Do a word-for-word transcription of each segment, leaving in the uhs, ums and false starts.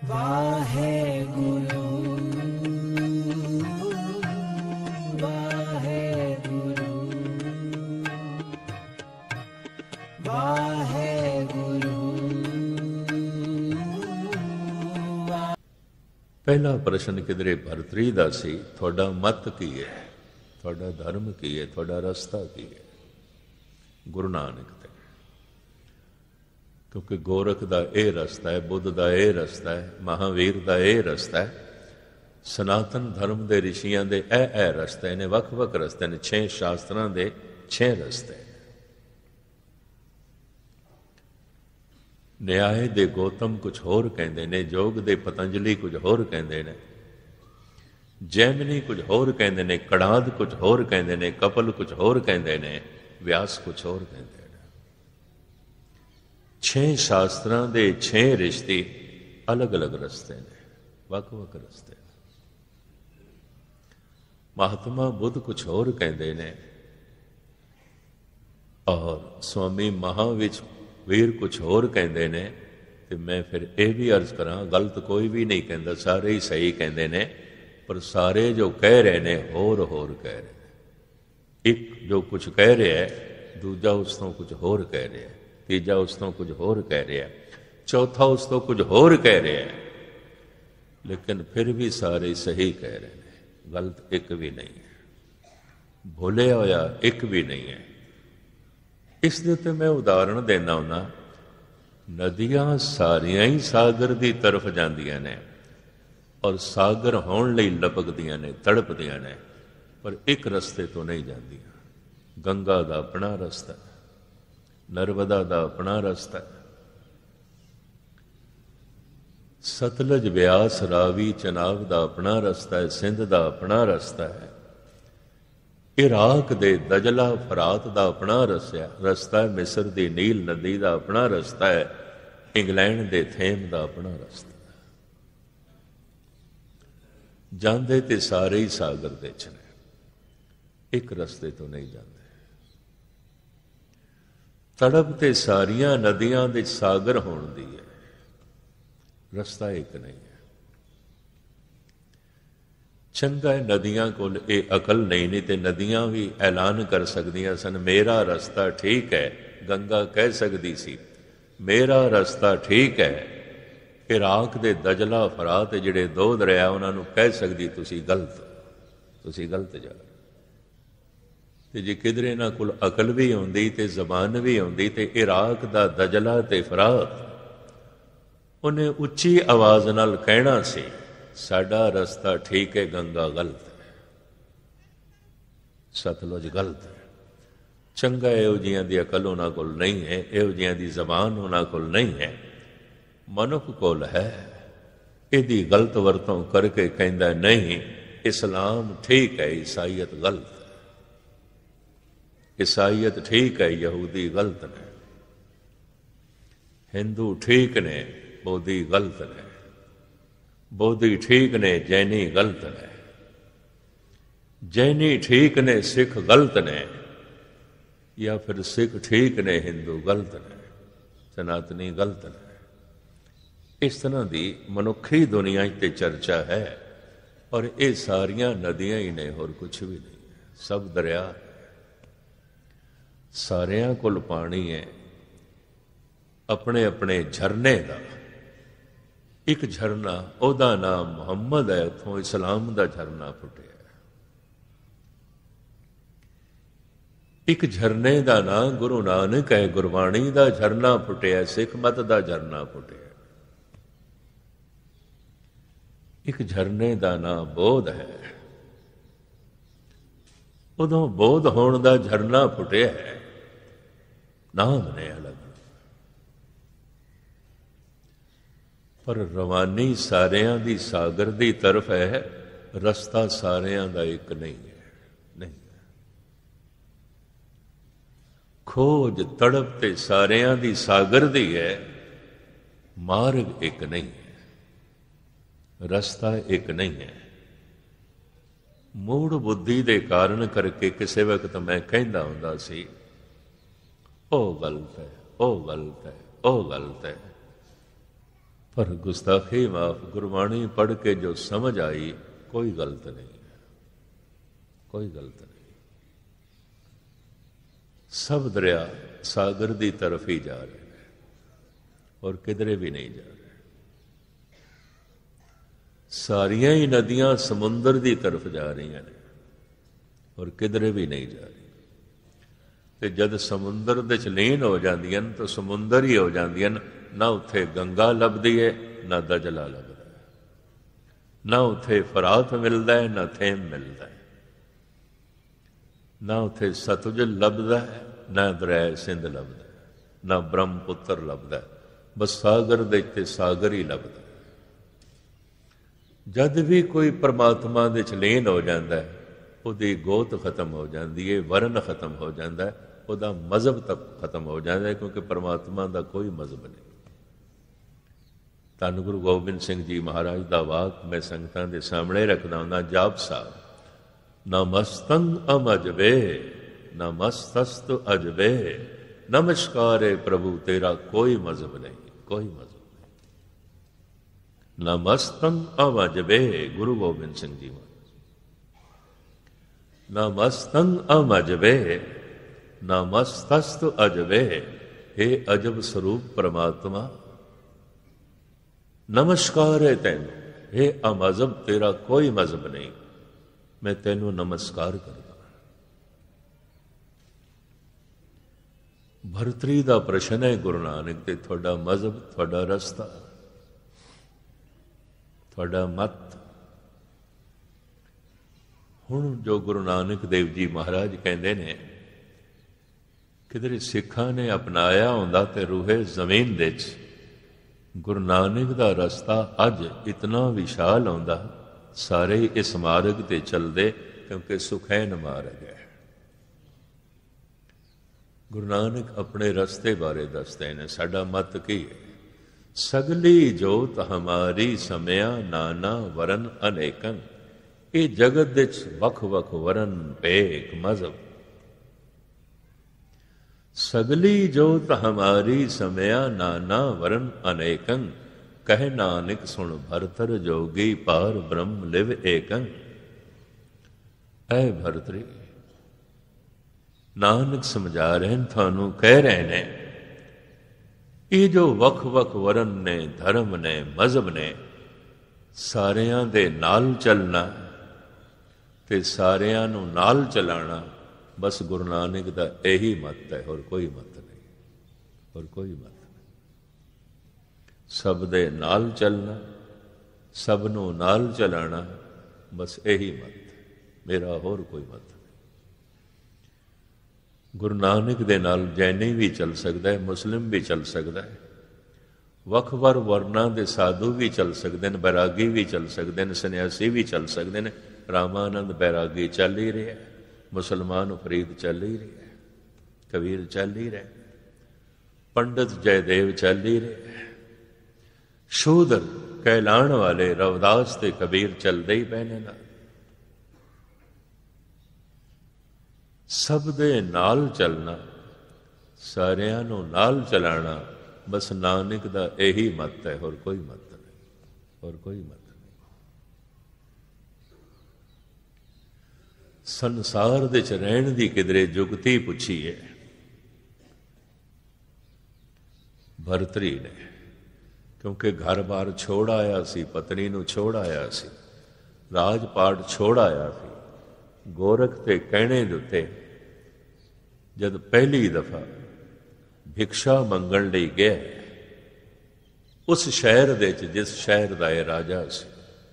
ਵਾਹਿਗੁਰੂ ਵਾਹਿਗੁਰੂ ਵਾਹਿਗੁਰੂ। ਪਹਿਲਾ ਪ੍ਰਸ਼ਨ ਕਿਧਰੇ ਭਰਤਰੀ ਦਾ ਸੀ, ਤੁਹਾਡਾ ਮਤ ਕੀ ਹੈ, ਤੁਹਾਡਾ ਧਰਮ ਕੀ ਹੈ, ਤੁਹਾਡਾ ਰਸਤਾ ਕੀ ਹੈ। ਗੁਰੂ ਨਾਨਕ ਤੇ, ਕਿਉਂਕਿ ਗੋਰਖ ਦਾ ਇਹ ਰਸਤਾ ਹੈ, ਬੁੱਧ ਦਾ ਇਹ ਰਸਤਾ ਹੈ, ਮਹਾਵੀਰ ਦਾ ਇਹ ਰਸਤਾ ਹੈ, ਸਨਾਤਨ ਧਰਮ ਦੇ ਰਿਸ਼ੀਆਂ ਦੇ ਇਹ ਇਹ ਰਸਤੇ ਨੇ, ਵੱਖ ਵੱਖ ਰਸਤੇ ਨੇ, ਛੇ ਸ਼ਾਸਤਰਾਂ ਦੇ ਛੇ ਰਸਤੇ। ਨਿਆਏ ਦੇ ਗੌਤਮ ਕੁਝ ਹੋਰ ਕਹਿੰਦੇ ਨੇ, ਯੋਗ ਦੇ ਪਤੰਜਲੀ ਕੁਝ ਹੋਰ ਕਹਿੰਦੇ ਨੇ, ਜੈਮਨੀ ਕੁਝ ਹੋਰ ਕਹਿੰਦੇ ਨੇ, ਕੜਾਦ ਕੁਝ ਹੋਰ ਕਹਿੰਦੇ ਨੇ, ਕਪਲ ਕੁਝ ਹੋਰ ਕਹਿੰਦੇ ਨੇ, ਵਿਆਸ ਕੁਝ ਹੋਰ ਕਹਿੰਦੇ ਨੇ। ਛੇ ਸ਼ਾਸਤਰਾਂ ਦੇ ਛੇ ਰਿਸ਼ਤੇ ਅਲੱਗ ਅਲੱਗ ਰਸਤੇ ਨੇ, ਵੱਖ ਵੱਖ ਰਸਤੇ ਨੇ। ਮਹਾਤਮਾ ਬੁੱਧ ਕੁਝ ਹੋਰ ਕਹਿੰਦੇ ਨੇ ਔਰ ਸਵਾਮੀ ਮਹਾਵੀਰ ਵੀਰ ਕੁਝ ਹੋਰ ਕਹਿੰਦੇ ਨੇ। ਤੇ ਮੈਂ ਫਿਰ ਇਹ ਵੀ ਅਰਜ਼ ਕਰਾਂ, ਗਲਤ ਕੋਈ ਵੀ ਨਹੀਂ ਕਹਿੰਦਾ, ਸਾਰੇ ਹੀ ਸਹੀ ਕਹਿੰਦੇ ਨੇ, ਪਰ ਸਾਰੇ ਜੋ ਕਹਿ ਰਹੇ ਨੇ ਹੋਰ ਹੋਰ ਕਹਿ ਰਹੇ ਨੇ। ਇੱਕ ਜੋ ਕੁਝ ਕਹਿ ਰਿਹਾ ਹੈ, ਦੂਜਾ ਉਸ ਤੋਂ ਕੁਝ ਹੋਰ ਕਹਿ ਰਿਹਾ, ਤੀਜਾ ਉਸ ਤੋਂ ਕੁਝ ਹੋਰ ਕਹਿ ਰਿਹਾ, ਚੌਥਾ ਉਸ ਤੋਂ ਕੁਝ ਹੋਰ ਕਹਿ ਰਿਹਾ, ਲੇਕਿਨ ਫਿਰ ਵੀ ਸਾਰੇ ਸਹੀ ਕਹਿ ਰਹੇ ਨੇ, ਗਲਤ ਇੱਕ ਵੀ ਨਹੀਂ ਹੈ, ਭੁੱਲਿਆ ਹੋਇਆ ਇੱਕ ਵੀ ਨਹੀਂ ਹੈ। ਇਸ ਦੇ ਉੱਤੇ ਮੈਂ ਉਦਾਹਰਣ ਦੇਣਾ ਹੁੰਦਾ, ਨਦੀਆਂ ਸਾਰੀਆਂ ਹੀ ਸਾਗਰ ਦੀ ਤਰਫ ਜਾਂਦੀਆਂ ਨੇ ਔਰ ਸਾਗਰ ਹੋਣ ਲਈ ਲਪਕਦੀਆਂ ਨੇ, ਤੜਪਦੀਆਂ ਨੇ, ਪਰ ਇੱਕ ਰਸਤੇ ਤੋਂ ਨਹੀਂ ਜਾਂਦੀਆਂ। ਗੰਗਾ ਦਾ ਆਪਣਾ ਰਸਤਾ, ਨਰਮਦਾ ਦਾ ਆਪਣਾ ਰਸਤਾ, ਸਤਲੁਜ ਬਿਆਸ ਰਾਵੀ ਚਨਾਬ ਦਾ ਆਪਣਾ ਰਸਤਾ ਹੈ, ਸਿੰਧ ਦਾ ਆਪਣਾ ਰਸਤਾ ਹੈ, ਇਰਾਕ ਦੇ ਦਜਲਾ ਫਰਾਤ ਦਾ ਆਪਣਾ ਰਸਿਆ ਰਸਤਾ ਹੈ, ਮਿਸਰ ਦੀ ਨੀਲ ਨਦੀ ਦਾ ਆਪਣਾ ਰਸਤਾ ਹੈ, ਇੰਗਲੈਂਡ ਦੇ ਥੇਮ ਦਾ ਆਪਣਾ ਰਸਤਾ ਹੈ। ਜਾਂਦੇ ਤੇ ਸਾਰੇ ਹੀ ਸਾਗਰ ਦੇ ਚ ਨੇ, ਇੱਕ ਰਸਤੇ ਤੋਂ ਨਹੀਂ ਜਾਂਦੇ। ਤੜਪ ਤੇ ਸਾਰੀਆਂ ਨਦੀਆਂ ਦੇ ਸਾਗਰ ਹੋਣ ਦੀ ਹੈ, ਰਸਤਾ ਇੱਕ ਨਹੀਂ ਹੈ। ਚੰਗਾ ਹੈ ਨਦੀਆਂ ਕੋਲ ਇਹ ਅਕਲ ਨਹੀਂ, ਨਹੀਂ ਤੇ ਨਦੀਆਂ ਵੀ ਐਲਾਨ ਕਰ ਸਕਦੀਆਂ ਸਨ, ਮੇਰਾ ਰਸਤਾ ਠੀਕ ਹੈ। ਗੰਗਾ ਕਹਿ ਸਕਦੀ ਸੀ ਮੇਰਾ ਰਸਤਾ ਠੀਕ ਹੈ। ਇਰਾਕ ਦੇ ਦਜਲਾ ਫਰਾਤ ਜਿਹੜੇ ਦੋ ਦਰਿਆ, ਉਹਨਾਂ ਨੂੰ ਕਹਿ ਸਕਦੀ ਤੁਸੀਂ ਗਲਤ, ਤੁਸੀਂ ਗਲਤ ਜਾ। ਤੇ ਜੇ ਕਿਧਰੇ ਇਹਨਾਂ ਕੋਲ ਅਕਲ ਵੀ ਆਉਂਦੀ ਤੇ ਜ਼ਬਾਨ ਵੀ ਆਉਂਦੀ, ਤੇ ਇਰਾਕ ਦਾ ਦਜਲਾ ਤੇ ਫਰਾਤ ਉਹਨੇ ਉੱਚੀ ਆਵਾਜ਼ ਨਾਲ ਕਹਿਣਾ ਸੀ ਸਾਡਾ ਰਸਤਾ ਠੀਕ ਹੈ, ਗੰਗਾ ਗਲਤ ਹੈ, ਸਤਲੁਜ ਗਲਤ ਹੈ। ਚੰਗਾ ਇਹੋ ਜਿਹੀਆਂ ਦੀ ਅਕਲ ਉਹਨਾਂ ਕੋਲ ਨਹੀਂ ਹੈ, ਇਹੋ ਜਿਹੀਆਂ ਦੀ ਜ਼ਬਾਨ ਉਹਨਾਂ ਕੋਲ ਨਹੀਂ ਹੈ, ਮਨੁੱਖ ਕੋਲ ਹੈ। ਇਹਦੀ ਗਲਤ ਵਰਤੋਂ ਕਰਕੇ ਕਹਿੰਦਾ ਨਹੀਂ ਇਸਲਾਮ ਠੀਕ ਹੈ, ਈਸਾਈਅਤ ਗਲਤ ਹੈ, ਈਸਾਈਅਤ ਠੀਕ ਹੈ, ਯਹੂਦੀ ਗਲਤ ਨੇ, ਹਿੰਦੂ ਠੀਕ ਨੇ, ਬੋਧੀ ਗਲਤ ਨੇ, ਬੋਧੀ ਠੀਕ ਨੇ, ਜੈਨੀ ਗਲਤ ਨੇ, ਜੈਨੀ ਠੀਕ ਨੇ, ਸਿੱਖ ਗਲਤ ਨੇ, ਜਾਂ ਫਿਰ ਸਿੱਖ ਠੀਕ ਨੇ, ਹਿੰਦੂ ਗਲਤ ਨੇ, ਸਨਾਤਨੀ ਗਲਤ ਨੇ। ਇਸ ਤਰ੍ਹਾਂ ਦੀ ਮਨੁੱਖੀ ਦੁਨੀਆ 'ਚ ਤੇ ਚਰਚਾ ਹੈ, ਔਰ ਇਹ ਸਾਰੀਆਂ ਨਦੀਆਂ ਹੀ ਨੇ, ਹੋਰ ਕੁਛ ਵੀ ਨਹੀਂ ਹੈ, ਸਭ ਦਰਿਆ ਹੈ, ਸਾਰਿਆਂ ਕੋਲ ਪਾਣੀ ਹੈ, ਆਪਣੇ ਆਪਣੇ ਝਰਨੇ ਦਾ। ਇੱਕ ਝਰਨਾ ਉਹਦਾ ਨਾਮ ਮੁਹੰਮਦ ਹੈ, ਉੱਥੋਂ ਇਸਲਾਮ ਦਾ ਝਰਨਾ ਫੁੱਟਿਆ। ਇੱਕ ਝਰਨੇ ਦਾ ਨਾਮ ਗੁਰੂ ਨਾਨਕ ਹੈ, ਗੁਰਬਾਣੀ ਦਾ ਝਰਨਾ ਫੁੱਟਿਆ, ਸਿੱਖ ਮਤ ਦਾ ਝਰਨਾ ਫੁੱਟਿਆ। ਇੱਕ ਝਰਨੇ ਦਾ ਨਾਮ ਬੋਧ ਹੈ, ਉਦੋਂ ਬੋਧ ਹੋਣ ਦਾ ਝਰਨਾ ਫੁੱਟਿਆ ਹੈ, ਨਾਮ ਨੇ ਅਲੱਗ, ਪਰ ਰਵਾਨੀ ਸਾਰਿਆਂ ਦੀ ਸਾਗਰ ਦੀ ਤਰਫ ਹੈ, ਰਸਤਾ ਸਾਰਿਆਂ ਦਾ ਇੱਕ ਨਹੀਂ ਹੈ, ਨਹੀਂ। ਖੋਜ ਤੜਪ ਤੇ ਸਾਰਿਆਂ ਦੀ ਸਾਗਰ ਦੀ ਹੈ, ਮਾਰਗ ਇੱਕ ਨਹੀਂ ਹੈ, ਰਸਤਾ ਇੱਕ ਨਹੀਂ ਹੈ। ਮੂੜ ਬੁੱਧੀ ਦੇ ਕਾਰਨ ਕਰਕੇ ਕਿਸੇ ਵਕਤ ਮੈਂ ਕਹਿੰਦਾ ਹੁੰਦਾ ਸੀ ਉਹ ਗਲਤ ਹੈ, ਉਹ ਗਲਤ ਹੈ, ਉਹ ਗਲਤ ਹੈ, पर गुस्ताखी माफ। गुरबाणी पढ़ के जो समझ आई कोई गलत नहीं है, कोई गलत नहीं। सब दरिया सागर की तरफ ही जा रहे हैं और किधरे भी नहीं जा रहे। सारिया ही नदियां समुंदर की तरफ जा रही हैं और किधरे भी नहीं जा रही। तो जब समुंदर दे च लीन हो जांदियां तो समुंदर ही हो जांदियां। ना उत्थे गंगा लभदी है ना दजला लभदा है, ना उत्थे फरात मिलता है ना थेम मिलता है, ना उत्थे सतलुज लभदा है ना दरिया सिंध लभदा है, ना ब्रह्मपुत्र लभदा है। बस सागर दे ते सागर ही लभदा है। जद भी कोई परमात्मा दे च लीन हो जाता है उसकी गोत खत्म हो जाती है, वर्ण खत्म हो जाता है, उसका मजहब तक खत्म हो जाता है, क्योंकि परमात्मा का कोई मजहब नहीं। धन गुरु गोबिंद सिंह जी महाराज का वाक मैं संगतां दे सामने रखदा हुंदा। जाप साहब, नमस्तं अमजबे नमस्तस्त अजबे, नमस्कारे प्रभु तेरा कोई मजहब नहीं, कोई मजहब नहीं। नमस्तं अमजबे गुरु गोबिंद सिंह जी महाराज। नमस्तं अमजबे नमस्तस्त अजबे, हे अजब स्वरूप परमात्मा नमस्कार है तैनू। हे अमजहब तेरा कोई मजहब नहीं, मैं तैनू नमस्कार करदा। भरतरी का प्रश्न है गुरु नानक ते, थोड़ा मजहब, थोड़ा रस्ता, थोड़ा मत। हुण जो गुरु नानक देव जी महाराज कहते ने, किधरे सिखां ने अपनाया होंदा ते रूहे जमीन दे च गुरु नानक का रस्ता अज इतना विशाल आउंदा, सारे इस मार्ग ते चलदे, क्योंकि सुखैन मार्ग है। गुरु नानक अपने रस्ते बारे दसते हैं। साडा मत की है? सगली जोत हमारी समया नाना वरन अनेकन। ये जगत दे वख वख वरन भेख मजहब। सगली जोत हमारी समया नाना वरन अनेकं, कह नानक सुन भरतर जोगी पार ब्रह्म लिव एकं। ऐ भरतरी, नानक समझा रहे हैं, थानू कह रहे हैं, ये जो वख वख वरन ने, धर्म ने, मजहब ने, सारियां दे नाल चलना ते सारियां नू नाल चलाना, बस गुरु नानक का यही मत है, और कोई मत नहीं, और कोई मत नहीं। सब दे नाल चलना, सब नू नाल चलाना, बस यही मत है, मेरा होर कोई मत नहीं। गुरु नानक दे नाल जैनी भी चल सकता है, मुस्लिम भी चल सकता है, वख-वर वर्णा दे साधु भी चल सकते हैं, बैरागी भी चल सकते हैं, सन्यासी भी चल सकते हैं। रामानंद बैरागी चल ही रहा है, मुसलमान फरीद चल ही रहा है, कबीर चल ही रहा है, पंडित जयदेव चल ही रहा है, शूदर कहलाण वाले रविदास ते कबीर चलते ही पैने ना। सब दे नाल चलना, सारियां नू नाल चलाना, बस नानक दा यही मत है, और कोई मत नहीं, और कोई मत नहीं। संसार दे च रहण दी किधरे जुगती पुछी है भरतरी ने, क्योंकि घर बार छोड़ आया सी, पत्नी नू छोड़ आया सी, राजपाट छोड़ आया सी। गोरख ते कहने दे उत्ते जद पहली दफा भिक्षा मंगण लई गया उस शहर दे च जिस शहर दा ये राजा सी,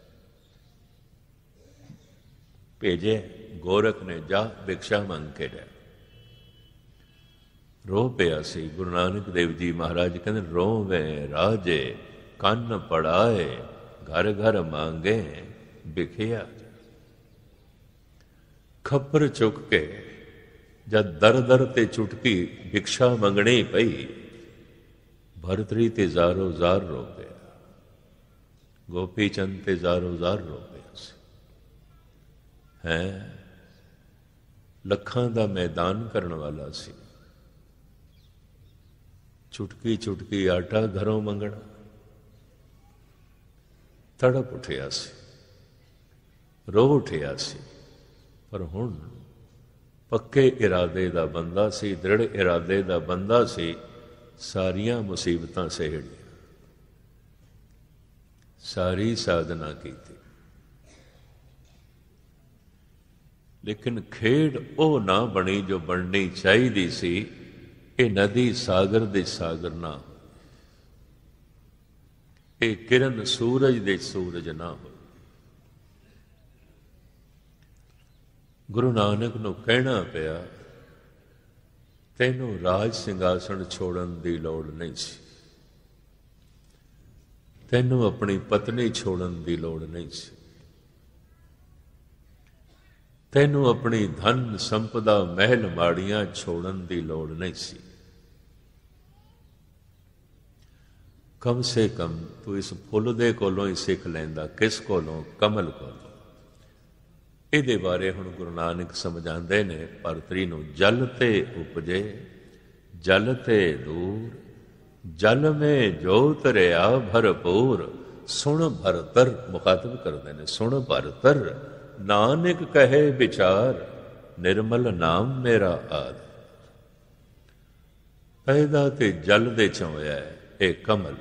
भेजे गोरख ने, जा भिक्षा मंग के लिया। रो पिया सी। गुरु नानक देव जी महाराज कहते रोवे राजे कन्न पड़ाए, घर घर मांगे बिखिया। खपर चुक के जब दर दर ते चुटकी भिक्षा मंगनी पई, भरतरी ते जारो जार रो पिया, गोपी चंद ते जारो जार रो पिया है। लखां दा मैदान करने वाला सी, चुटकी चुटकी आटा घरों मंगना, ਤੜਪ ਉੱਠਿਆ ਸੀ, ਰੋ ਉੱਠਿਆ ਸੀ। ਪਰ ਹੁਣ ਪੱਕੇ ਇਰਾਦੇ ਦਾ ਬੰਦਾ ਸੀ, ਦ੍ਰਿੜ ਇਰਾਦੇ ਦਾ ਬੰਦਾ ਸੀ। ਸਾਰੀਆਂ ਮੁਸੀਬਤਾਂ ਸਹਿੜੀਆਂ, ਸਾਰੀ ਸਾਧਨਾ ਕੀਤੀ, ਲੇਕਿਨ ਖੇਡ ਉਹ ਨਾ ਬਣੀ ਜੋ ਬਣਨੀ ਚਾਹੀਦੀ ਸੀ। ਇਹ ਨਦੀ ਸਾਗਰ ਦੇ ਸਾਗਰ ਨਾ ਹੋ, ਇਹ ਕਿਰਨ ਸੂਰਜ ਦੇ ਸੂਰਜ ਨਾ ਹੋ। ਗੁਰੂ ਨਾਨਕ ਨੂੰ ਕਹਿਣਾ ਪਿਆ, ਤੈਨੂੰ ਰਾਜ ਸਿੰਘਾਸਣ ਛੋੜਨ ਦੀ ਲੋੜ ਨਹੀਂ ਸੀ, ਤੈਨੂੰ ਆਪਣੀ ਪਤਨੀ ਛੋੜਨ ਦੀ ਲੋੜ ਨਹੀਂ ਸੀ, ਤੈਨੂੰ ਆਪਣੀ ਧਨ ਸੰਪਦਾ ਮਹਿਲ ਮਾੜੀਆਂ ਛੋੜਨ ਦੀ ਲੋੜ ਨਹੀਂ ਸੀ। ਕਮ ਸੇ ਕਮ ਤੂੰ ਇਸ ਫੁੱਲ ਦੇ ਕੋਲੋਂ ਹੀ ਸਿੱਖ ਲੈਂਦਾ। ਕਿਸ ਕੋਲੋਂ? ਕਮਲ ਕੋਲੋਂ। ਇਹਦੇ ਬਾਰੇ ਹੁਣ ਗੁਰੂ ਨਾਨਕ ਸਮਝਾਉਂਦੇ ਨੇ ਭਰਤਰੀ ਨੂੰ, ਜਲ ਤੇ ਉਪਜੇ ਜਲ ਤੇ ਦੂਰ, ਜਲ ਮੇ ਜੋਤ ਰਿਆ ਭਰਪੂਰ। ਸੁਣ ਭਰਤਰ, ਮੁਖਾਤਬ ਕਰਦੇ ਨੇ, ਸੁਣ ਭਰਤਰ ਨਾਨਕ ਕਹੇ ਵਿਚਾਰ, ਨਿਰਮਲ ਨਾਮ ਮੇਰਾ ਆਦ। ਪੈਦਾ ਤੇ ਜਲ ਦੇ ਚੋਂ ਹੋਇਆ ਹੈ ਇਹ ਕਮਲ,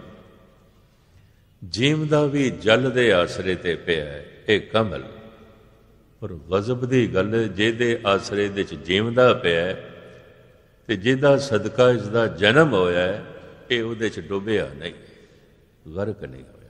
ਜੀਵਦਾ ਵੀ ਜਲ ਦੇ ਆਸਰੇ ਤੇ ਪਿਆ ਹੈ ਇਹ ਕਮਲ। ਪਰ ਗਜ਼ਬ ਦੀ ਗੱਲ, ਜਿਹਦੇ ਆਸਰੇ ਦੇ ਚ ਜੀਵਦਾ ਪਿਆ ਤੇ ਜਿਹਦਾ ਸਦਕਾ ਇਸ ਦਾ ਜਨਮ ਹੋਇਆ, ਇਹ ਉਹਦੇ ਚ ਡੁੱਬਿਆ ਨਹੀਂ, ਗਰਕ ਨਹੀਂ ਹੋਇਆ।